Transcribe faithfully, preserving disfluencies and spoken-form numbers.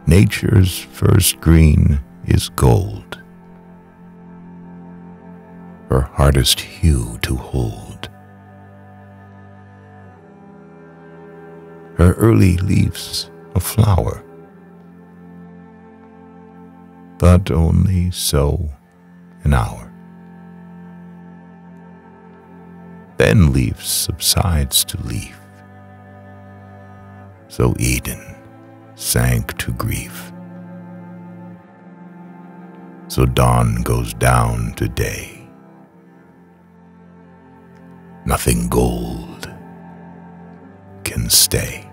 Nature's first green is gold, her hardest hue to hold. Her early leaves a flower, but only so an hour. Then leaf subsides to leaf, so Eden sank to grief. So dawn goes down to day. Nothing gold can stay.